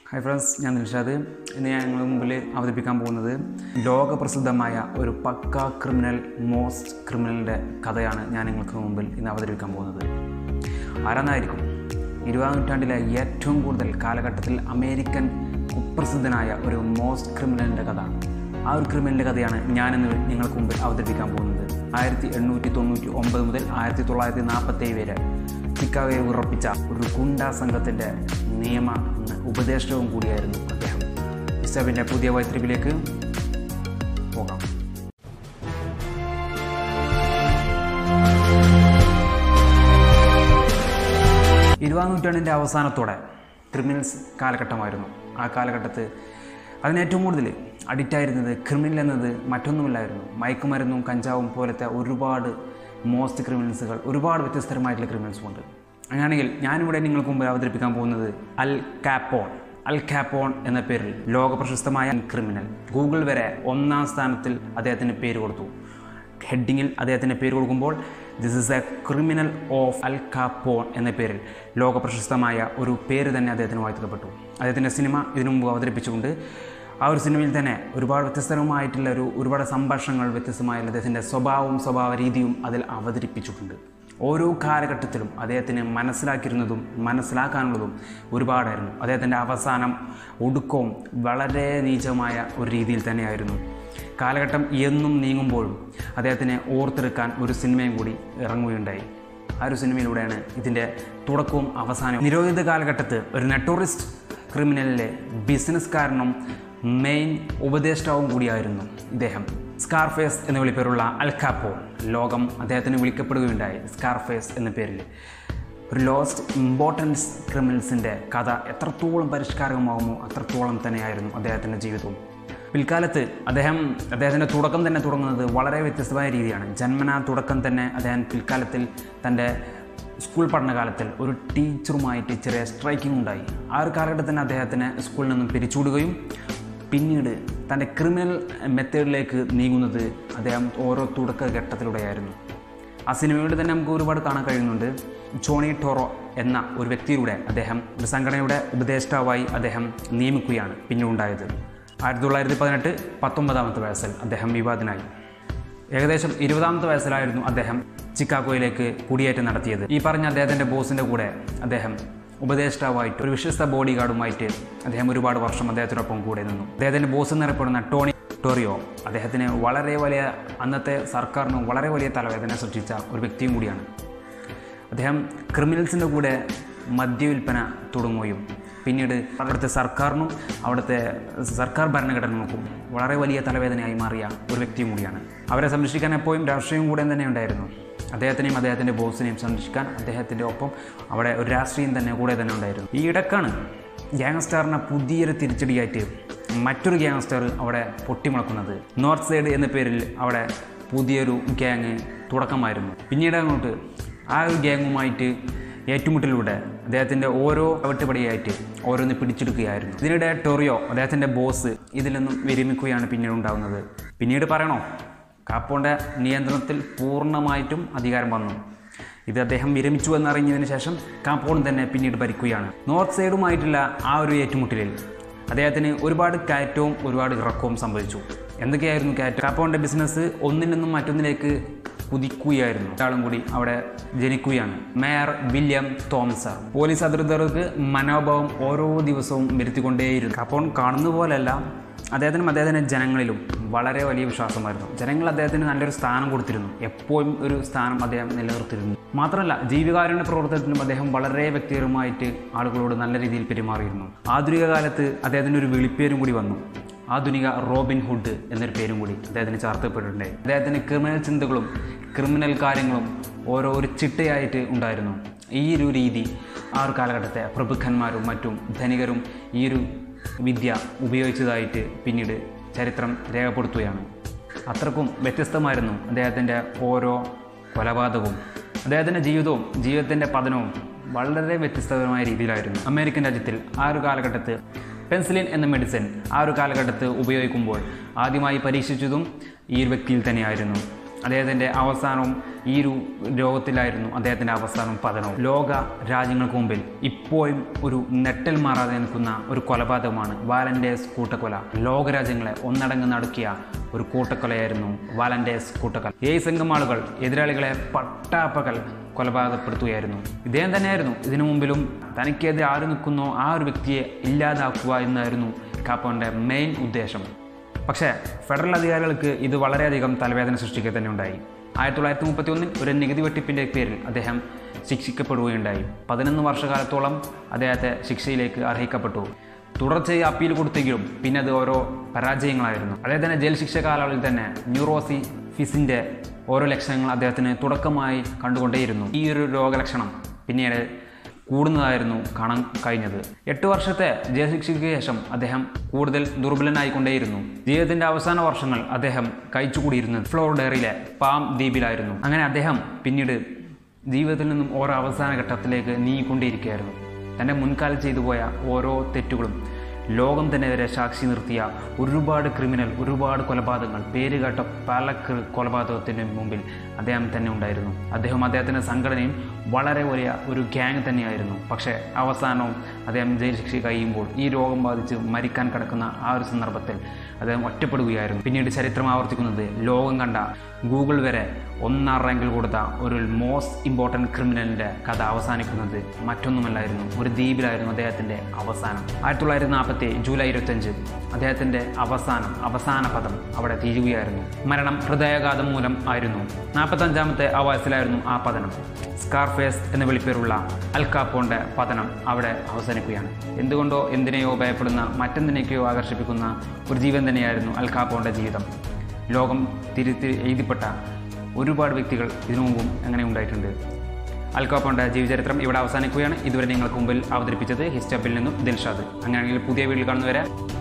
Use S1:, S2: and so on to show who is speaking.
S1: Hi friends, ഞാൻ ദിൽഷാദ്. ഇന്ന് ഞാൻ നിങ്ങളുടെ മുമ്പിൽ അവതരിപ്പിക്കാൻ പോകുന്നത് ലോകപ്രസിദ്ധമായ ഒരു പക്കാ മോസ്റ്റ് ക്രിമിനലിൻ്റെ കഥയാണ് ഞാൻ നിങ്ങൾക്ക് മുമ്പിൽ ഇന്ന് അവതരിപ്പിക്കാൻ പോകുന്നത്. ആരാന്നായിരിക്കും? 20ാം നൂറ്റാണ്ടിലെ ഏറ്റവും കൂടുതൽ കാലഘട്ടത്തിൽ അമേരിക്കൻ കുപ്രസിദ്ധനായ ഒരു മോസ്റ്റ് ക്രിമിനലിൻ്റെ കഥ. ആ ഒരു ക്രിമിനലിൻ്റെ കഥയാണ് ഞാനിന്ന് നിങ്ങൾക്ക് മുമ്പിൽ അവതരിപ്പിക്കാൻ പോകുന്നത്. 1899 മുതൽ 1947 വരെ ചിക്കാഗോയെ ഉറപ്പിച്ച ഒരു ഗുണ്ടാ സംഘത്തിൻ്റെ നിയമ ഉപദേഷ്ടവും കൂടിയായിരുന്നു അദ്ദേഹം. ഇസബിൻ്റെ പുതിയ വഴിത്തിരിവിലേക്ക് പോകാം. ഇരുപതാം നൂറ്റാണ്ടിൻ്റെ അവസാനത്തോടെ ക്രിമിനൽസ് കാലഘട്ടമായിരുന്നു. ആ കാലഘട്ടത്ത് അതിനേറ്റവും കൂടുതൽ അഡിക്റ്റായിരുന്നത് ക്രിമിനൽ എന്നത് മറ്റൊന്നുമില്ലായിരുന്നു. മയക്കുമരുന്നും കഞ്ചാവും പോലത്തെ ഒരുപാട് മോസ്റ്റ് ക്രിമിനൽസുകൾ, ഒരുപാട് വ്യത്യസ്തരമായിട്ടുള്ള ക്രിമിനൽസുമുണ്ട്. അങ്ങനെയാണെങ്കിൽ ഞാനിവിടെ നിങ്ങൾക്ക് മുമ്പ് അവതരിപ്പിക്കാൻ പോകുന്നത് അൽ കാപ്പോൺ എന്ന പേരിൽ ലോകപ്രശസ്തമായ ക്രിമിനൽ. ഗൂഗിൾ വരെ 1ാം സ്ഥാനത്തിൽ അദ്ദേഹത്തിന് പേര് കൊടുത്തു. ഹെഡിങ്ങിൽ അദ്ദേഹത്തിൻ്റെ പേര് കൊടുക്കുമ്പോൾ this is a criminal of Al Capone എന്ന പേരിൽ ലോകപ്രശസ്തമായ ഒരു പേര് തന്നെ അദ്ദേഹത്തിന് വാഴ്ത്തപ്പെട്ടു. അദ്ദേഹത്തിൻ്റെ സിനിമ ഇതിനു മുമ്പ് അവതരിപ്പിച്ചുകൊണ്ട് ആ ഒരു സിനിമയിൽ തന്നെ ഒരുപാട് വ്യത്യസ്തമായിട്ടുള്ള ഒരുപാട് സംഭാഷണങ്ങൾ, വ്യത്യസ്തമായുള്ള അദ്ദേഹത്തിൻ്റെ സ്വഭാവ രീതിയും അതിൽ അവതരിപ്പിച്ചിട്ടുണ്ട്. ഓരോ കാലഘട്ടത്തിലും അദ്ദേഹത്തിന് മനസ്സിലാക്കിയിരുന്നതും മനസ്സിലാക്കാനുള്ളതും ഒരുപാടായിരുന്നു. അദ്ദേഹത്തിൻ്റെ അവസാനം ഒടുക്കവും വളരെ നീചമായ ഒരു രീതിയിൽ തന്നെയായിരുന്നു. കാലഘട്ടം എന്നും നീങ്ങുമ്പോഴും അദ്ദേഹത്തിനെ ഓർത്തെടുക്കാൻ ഒരു സിനിമയും കൂടി ഇറങ്ങുകയുണ്ടായി. ആ ഒരു സിനിമയിലൂടെയാണ് ഇതിൻ്റെ തുടക്കവും അവസാനവും. നിരോധിത കാലഘട്ടത്ത് ഒരു നെട്ടോറിസ്റ്റ് ക്രിമിനലിലെ ബിസിനസ്സുകാരനും മെയിൻ ഉപദേഷ്ടാവും കൂടിയായിരുന്നു ഇദ്ദേഹം. സ്കാർഫേസ് എന്ന വിളിപ്പേരുള്ള അൽ കാപ്പോൺ ലോകം അദ്ദേഹത്തിന് വിളിക്കപ്പെടുകയുണ്ടായി സ്കാർഫേസ് എന്ന പേരിൽ. ഒരു ലോസ്റ്റ് ഇമ്പോർട്ടൻസ് ക്രിമിനൽസിൻ്റെ കഥ എത്രത്തോളം പരിഷ്കാരമാകുമോ അത്രത്തോളം തന്നെയായിരുന്നു അദ്ദേഹത്തിൻ്റെ ജീവിതവും. പിൽക്കാലത്ത് അദ്ദേഹത്തിൻ്റെ തുടക്കം തന്നെ തുടങ്ങുന്നത് വളരെ വ്യത്യസ്തമായ രീതിയാണ്. ജന്മനാ തുടക്കം തന്നെ അദ്ദേഹം പിൽക്കാലത്തിൽ തൻ്റെ സ്കൂൾ പഠനകാലത്തിൽ ഒരു ടീച്ചറുമായിട്ട് ചെറിയ സ്ട്രൈക്കിംഗ് ഉണ്ടായി. ആ ഒരു കാലഘട്ടത്തിൽ അദ്ദേഹത്തിനെ സ്കൂളിൽ നിന്നും പിരിച്ചുവിടുകയും പിന്നീട് തൻ്റെ ക്രിമിനൽ മെത്തേഡിലേക്ക് നീങ്ങുന്നത് അദ്ദേഹം ഓരോ തുടക്കഘട്ടത്തിലൂടെയായിരുന്നു. ആ സിനിമയിലൂടെ തന്നെ നമുക്ക് ഒരുപാട് കാണാൻ കഴിയുന്നുണ്ട്. ജോണി ടോറോ എന്ന ഒരു വ്യക്തിയുടെ അദ്ദേഹം ഒരു സംഘടനയുടെ ഉപദേഷ്ടാവായി അദ്ദേഹം നിയമിക്കുകയാണ് പിന്നീടുണ്ടായത്. 1918 19ാമത്തെ വയസ്സിൽ അദ്ദേഹം വിവാദനായി. ഏകദേശം 20ാമത്തെ വയസ്സിലായിരുന്നു അദ്ദേഹം ചിക്കാഗോയിലേക്ക് കുടിയേറ്റം നടത്തിയത്. ഈ പറഞ്ഞ അദ്ദേഹത്തിൻ്റെ ബോസിൻ്റെ കൂടെ അദ്ദേഹം ഉപദേഷ്ടാവായിട്ട് ഒരു വിശ്വസ്ത ബോഡി ഗാർഡുമായിട്ട് അദ്ദേഹം ഒരുപാട് വർഷം അദ്ദേഹത്തിനൊപ്പം കൂടെ നിന്നു. അദ്ദേഹത്തിൻ്റെ ബോസ് എന്നറിയപ്പെടുന്ന ടോറിയോ അദ്ദേഹത്തിന് അന്നത്തെ സർക്കാരിന് വളരെ വലിയ തലവേദന സൃഷ്ടിച്ച ഒരു വ്യക്തിയും കൂടിയാണ്. അദ്ദേഹം ക്രിമിനൽസിൻ്റെ കൂടെ മദ്യവിൽപ്പന തുടങ്ങുകയും പിന്നീട് അവിടുത്തെ സർക്കാരിനും അവിടുത്തെ സർക്കാർ ഭരണഘടനകൾക്കും വളരെ വലിയ തലവേദനയായി മാറിയ ഒരു വ്യക്തിയും കൂടിയാണ്. അവരെ സംരക്ഷിക്കാൻ എപ്പോഴും രാഷ്ട്രീയം കൂടെ തന്നെ ഉണ്ടായിരുന്നു. അദ്ദേഹത്തിനെയും അദ്ദേഹത്തിൻ്റെ ബോസിനെയും സംരക്ഷിക്കാൻ അദ്ദേഹത്തിൻ്റെ ഒപ്പം അവിടെ ഒരു രാഷ്ട്രീയം തന്നെ കൂടെ തന്നെ ഉണ്ടായിരുന്നു. ഈ ഇടക്കാണ് ഗ്യാങ്സ്റ്ററിനെ പുതിയൊരു തിരിച്ചടിയായിട്ട് മറ്റൊരു ഗ്യാങ്സ്റ്റർ അവിടെ പൊട്ടിമുളക്കുന്നത്. നോർത്ത് സൈഡ് എന്ന പേരിൽ അവിടെ പുതിയൊരു ഗ്യാങ് തുടക്കമായിരുന്നു. പിന്നീട് അങ്ങോട്ട് ആ ഒരു ഗ്യാങ്ങുമായിട്ട് ഏറ്റുമുട്ടലിലൂടെ അദ്ദേഹത്തിൻ്റെ ഓരോ വെട്ടുപടിയായിട്ട് ഓരോന്ന് പിടിച്ചെടുക്കുകയായിരുന്നു. ഇതിനിടെ ടോറിയോ അദ്ദേഹത്തിൻ്റെ ബോസ് ഇതിൽ നിന്നും വിരമിക്കുകയാണ് പിന്നീട് ഉണ്ടാകുന്നത്. പിന്നീട് പറയണോ, കാപ്പോൻ്റെ നിയന്ത്രണത്തിൽ പൂർണ്ണമായിട്ടും അധികാരം വന്നു. ഇത് അദ്ദേഹം വിരമിച്ചു എന്നറിഞ്ഞതിന് ശേഷം കാപ്പോൺ തന്നെ പിന്നീട് ഭരിക്കുകയാണ്. നോർത്ത് സൈഡുമായിട്ടുള്ള ആ ഒരു ഏറ്റുമുട്ടലിൽ അദ്ദേഹത്തിന് ഒരുപാട് കയറ്റവും ഒരുപാട് ഇറക്കവും സംഭവിച്ചു. എന്തൊക്കെയായിരുന്നു കയറ്റം? കാപ്പോൻ്റെ ബിസിനസ് ഒന്നിൽ നിന്നും മറ്റൊന്നിലേക്ക് കുതിക്കുകയായിരുന്നു. ഒരാളും കൂടി അവിടെ ജനിക്കുകയാണ്, മേയർ വില്യം തോമസ്. പോലീസ് അധികൃതർക്ക് മനോഭാവം ഓരോ ദിവസവും വരുത്തിക്കൊണ്ടേയിരുന്നു. കാപ്പോൺ കാണുന്ന പോലെയല്ല, അദ്ദേഹത്തിൻ്റെ ജനങ്ങളിലും വളരെ വലിയ വിശ്വാസമായിരുന്നു. ജനങ്ങൾ അദ്ദേഹത്തിന് നല്ലൊരു സ്ഥാനം കൊടുത്തിരുന്നു. എപ്പോഴും ഒരു സ്ഥാനം അദ്ദേഹം നിലനിർത്തിയിരുന്നു. മാത്രമല്ല ജീവകാരുണ്യ പ്രവർത്തനത്തിനും അദ്ദേഹം വളരെ വ്യക്തിപരമായിട്ട് ആളുകളോട് നല്ല രീതിയിൽ പെരുമാറിയിരുന്നു. ആധുനിക കാലത്ത് അദ്ദേഹത്തിൻ്റെ ഒരു വിളിപ്പേരും കൂടി വന്നു. ആധുനിക റോബിൻ ഹുഡ് എന്നൊരു പേരും കൂടി അദ്ദേഹത്തിന് ചാർത്തപ്പെട്ടിട്ടുണ്ടായി. അദ്ദേഹത്തിന് ക്രിമിനൽ ചിന്തകളും ക്രിമിനൽ കാര്യങ്ങളും ഓരോ ഒരു ചിട്ടയായിട്ട് ഉണ്ടായിരുന്നു. ഈ ഒരു രീതി ആ ഒരു കാലഘട്ടത്തെ പ്രഭുക്കന്മാരും മറ്റും ധനികരും ഈ ഒരു വിദ്യ ഉപയോഗിച്ചതായിട്ട് പിന്നീട് ചരിത്രം രേഖപ്പെടുത്തുകയാണ്. അത്രക്കും വ്യത്യസ്തമായിരുന്നു അദ്ദേഹത്തിൻ്റെ ഓരോ കൊലപാതകവും. അദ്ദേഹത്തിൻ്റെ ജീവിതത്തിൻ്റെ പതനവും വളരെ വ്യത്യസ്തപരമായ രീതിയിലായിരുന്നു. അമേരിക്കൻ രാജ്യത്തിൽ ആ ഒരു കാലഘട്ടത്ത് പെൻസിലിൻ എന്ന മെഡിസിൻ ആ ഒരു കാലഘട്ടത്ത് ഉപയോഗിക്കുമ്പോൾ ആദ്യമായി പരീക്ഷിച്ചതും ഈ ഒരു വ്യക്തിയിൽ തന്നെയായിരുന്നു. അദ്ദേഹത്തിൻ്റെ അവസാനവും ഈ ഒരു രോഗത്തിലായിരുന്നു അദ്ദേഹത്തിൻ്റെ അവസാനവും പതനവും. ലോക രാജ്യങ്ങൾക്ക് മുമ്പിൽ ഇപ്പോഴും ഒരു നെട്ടൽ മാറാതെ നിൽക്കുന്ന ഒരു കൊലപാതകമാണ് വാലന്റൈൻസ് കൂട്ടക്കൊല. ലോകരാജ്യങ്ങളെ ഒന്നടങ്കം നടുക്കിയ ഒരു കൂട്ടക്കൊലയായിരുന്നു വാലന്റൈൻസ് കൂട്ടക്കൊല. 7 സംഘം ആളുകൾ എതിരാളികളെ പട്ടാപ്പകൽ കൊലപാതകപ്പെടുത്തുകയായിരുന്നു. ഇദ്ദേഹം തന്നെയായിരുന്നു ഇതിനു മുമ്പിലും തനിക്കെതിരെ ആര് നിൽക്കുന്നോ ആ ഒരു വ്യക്തിയെ ഇല്ലാതാക്കുക എന്നായിരുന്നു കാപ്പോൻ്റെ മെയിൻ ഉദ്ദേശം. പക്ഷേ ഫെഡറൽ അധികാരികൾക്ക് ഇത് വളരെയധികം തലവേദന സൃഷ്ടിക്കുക തന്നെ ഉണ്ടായി. 1931 ഒരു നികുതി വെട്ടിപ്പിൻ്റെ പേരിൽ അദ്ദേഹം ശിക്ഷിക്കപ്പെടുകയുണ്ടായി. 11 വർഷകാലത്തോളം അദ്ദേഹത്തെ ശിക്ഷയിലേക്ക് അർഹിക്കപ്പെട്ടു. തുടർച്ചയായി അപ്പീൽ കൊടുത്തെങ്കിലും പിന്നെ അത് ഓരോ പരാജയങ്ങളായിരുന്നു. അദ്ദേഹത്തിൻ്റെ ജയിൽ ശിക്ഷ കാലയളവിൽ തന്നെ ന്യൂറോസിഫിസിൻ്റെ ഓരോ ലക്ഷണങ്ങൾ അദ്ദേഹത്തിന് തുടക്കമായി കണ്ടുകൊണ്ടേയിരുന്നു. ഈ ഒരു രോഗലക്ഷണം പിന്നീട് കൂടുന്നതായിരുന്നു കാണാൻ കഴിഞ്ഞത്. 8 വർഷത്തെ ജയിൽ ശിക്ഷയ്ക്ക് ശേഷം അദ്ദേഹം കൂടുതൽ ദുർബലനായിക്കൊണ്ടേയിരുന്നു. ജീവിതത്തിൻ്റെ അവസാന വർഷങ്ങൾ അദ്ദേഹം കഴിച്ചുകൂടിയിരുന്നത് ഫ്ലോറിഡയിലെ പാം ദ്വീപിലായിരുന്നു. അങ്ങനെ അദ്ദേഹം പിന്നീട് ജീവിതത്തിൽ നിന്നും ഓരോ അവസാന ഘട്ടത്തിലേക്ക് നീങ്ങിക്കൊണ്ടേയിരിക്കുകയായിരുന്നു. തൻ്റെ മുൻകാലം ചെയ്തു പോയ ഓരോ തെറ്റുകളും ലോകം തന്നെ വരെ സാക്ഷി നിർത്തിയ ഒരുപാട് ക്രിമിനൽ, ഒരുപാട് കൊലപാതകങ്ങൾ, പേരുകേട്ട പല കൊലപാതകത്തിന് മുമ്പിൽ അദ്ദേഹം തന്നെ ഉണ്ടായിരുന്നു. അദ്ദേഹത്തിൻ്റെ സംഘടനയും വളരെ വലിയ ഒരു ഗ്യാങ് തന്നെയായിരുന്നു. പക്ഷേ അവസാനവും അദ്ദേഹം ജയിൽ ശിക്ഷ കഴിയുമ്പോൾ ഈ രോഗം ബാധിച്ച് മരിക്കാൻ കിടക്കുന്ന ആ ഒരു സന്ദർഭത്തിൽ അദ്ദേഹം ഒറ്റപ്പെടുകയായിരുന്നു. പിന്നീട് ചരിത്രം ആവർത്തിക്കുന്നത് ലോകം കണ്ട ഗൂഗിൾ വരെ 1ാം റാങ്കിൽ കൊടുത്ത ഒരു മോസ്റ്റ് ഇമ്പോർട്ടൻറ്റ് ക്രിമിനലിൻ്റെ കഥ അവസാനിക്കുന്നത് മറ്റൊന്നുമല്ലായിരുന്നു, ഒരു ദ്വീപിലായിരുന്നു അദ്ദേഹത്തിൻ്റെ അവസാനം. 1947 ജൂലൈ 25 അദ്ദേഹത്തിൻ്റെ അവസാന പദം അവിടെ തീരുകയായിരുന്നു. മരണം ഹൃദയാഘാതം മൂലം ആയിരുന്നു. 45ാമത്തെ വയസ്സിലായിരുന്നു ആ പതനം. സ്കാർഫേസ് എന്ന വിളിപ്പേരുള്ള അൽ കാപ്പോൻ്റെ പതനം അവിടെ അവസാനിക്കുകയാണ്. എന്തുകൊണ്ടോ എന്തിനെയോ ഭയപ്പെടുന്ന, മറ്റെന്തിനേക്കോ ആകർഷിപ്പിക്കുന്ന ഒരു ജീവൻ തന്നെയായിരുന്നു അൽ കാപ്പോൻ്റെ ജീവിതം. ലോകം തിരുത്തി എഴുതിപ്പെട്ട ഒരുപാട് വ്യക്തികൾ ഇതിനു മുമ്പും അങ്ങനെ ഉണ്ടായിട്ടുണ്ട്. അൽ കാപ്പോൻ്റെ ജീവചരിത്രം ഇവിടെ അവസാനിക്കുകയാണ്. ഇതുവരെ നിങ്ങൾക്ക് മുമ്പിൽ അവതരിപ്പിച്ചത് ഹിസ്റ്റബിൽ നിന്നും ദിൽഷാദ്. അങ്ങനെയാണെങ്കിൽ പുതിയ വീഡിയോ കാണുന്നവരെ